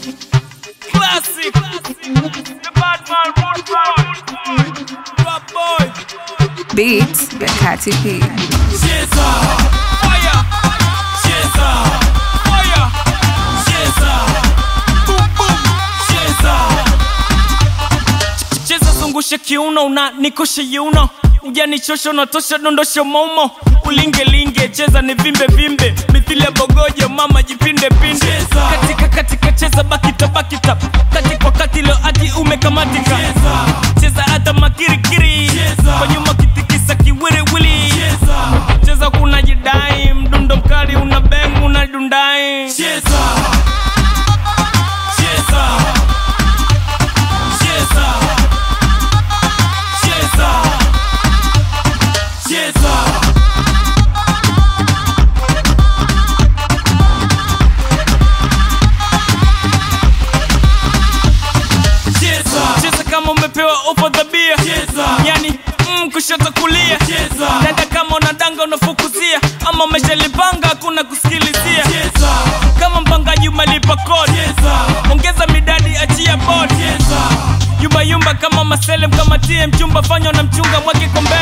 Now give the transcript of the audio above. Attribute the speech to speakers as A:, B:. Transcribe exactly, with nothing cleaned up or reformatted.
A: Classic. The bad man, road boy. Rap boy.
B: Beats, the Catty P.
A: Cheza. Fire. Cheza. Fire. Cheza. Boom boom. Cheza. Cheza zungusha kiuno na nikoshe yuno. Ujanichosha unatosha dondosha momo. Ulinge linge cheza ni vimbe vimbe. Mithile bogojo mama jipinde pinde. Cheza. Katika katika cheza bakita bakita. Katika wakati leo ati umekamatika. Cheza. Cheza hata makirikiri. Cheza. Kwa nyuma kitikisa kiwiri wili. Cheza. Cheza kuna jidai. Mdundo mkali unabeng unadundai. Cheza. Cheza. Cheza. Cheza. Cheza. Cheza. Cheza kama umepewa ofa dhabia. Cheza. Yani mm, kushoto kulia. Cheza. Dada kama unadanga unafukuzia. Ama umeshalipanga hakuna kusikilizia. Cheza. Kama mpangaji umelipa kodi. Cheza. Ongeza midadi achia bodi. Cheza. Yumba yumba kama maselem kama T M chumba fanya na mchunga mwake kombe.